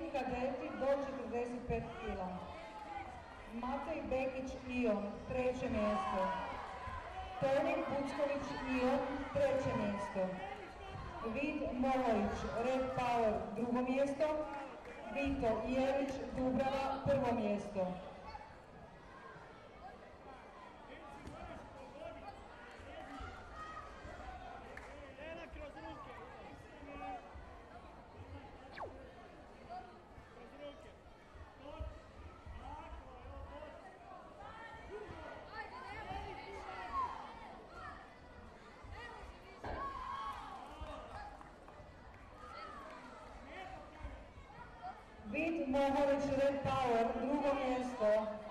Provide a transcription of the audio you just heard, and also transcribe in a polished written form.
kadeti do 45 kg. Matej Bekić Ion, 3. mjesto. Toni Bucković Ion, 3. mjesto. Vid Molović, Red Power, 2. mjesto. Vito Jelić Dubrava, 1. mjesto. Vid Mohović Red Power, 2. mjesto.